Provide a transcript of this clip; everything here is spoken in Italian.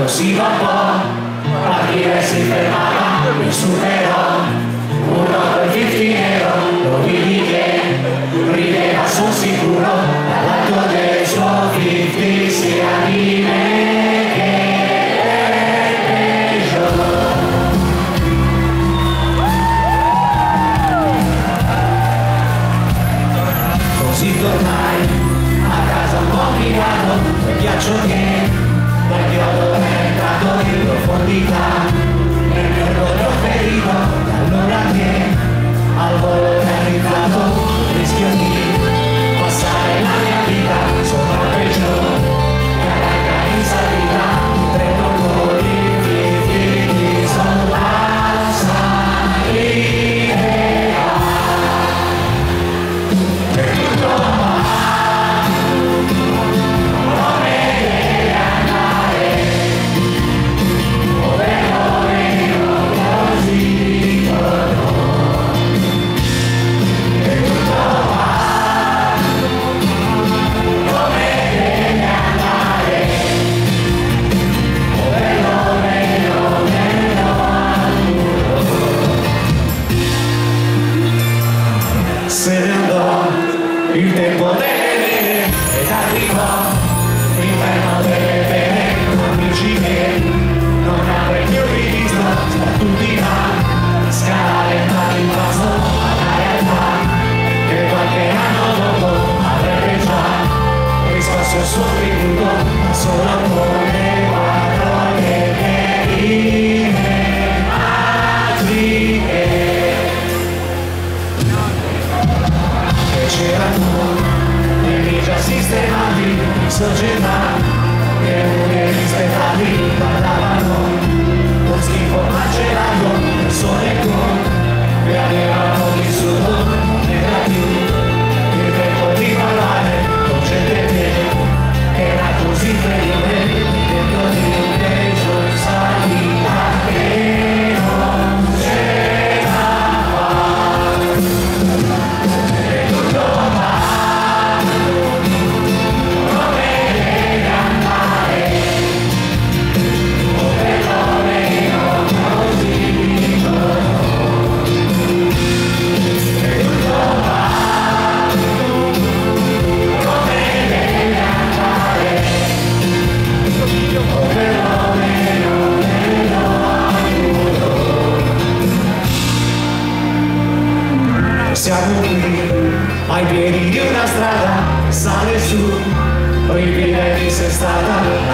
così dopo partire si fermava nessun però uno per 50 euro lo vidi che rideva sul sicuro dall'alto del suo 50 sia di me che peggio. Così tornai a casa un po' piegato per ghiaccio che dal chiodo è entrato in profondità nel mio orgoglio ferito, allora che al volo è arrivato il rischio di passare la mia vita sopra il peggio carica in salita tre orgogli finiti sulla salita e tutto va come deve andare ove io così torno e tutto va come deve andare ove io meno se ne andò il tempo delle vene ed arrivò l'inverno delle vene amici che non avrei più rivisto da tutti là scalare all'impasto alla realtà che qualche anno dopo avrebbe già riscosso il suo tributo solo come quattro letterine magiche che c'erano nemi già sistemati in società che uno rispettati parlavano con schifo macerato persone con che avevano vissuto non era più il tempo di parlare con gente che era così felice dentro di un peggio in salita che non c'era mai e tutto va come deve andare ove io così torno e tutto va come deve andare ove io meno auguro. Siamo qui ai piedi di una strada che sale su, proibire di se stata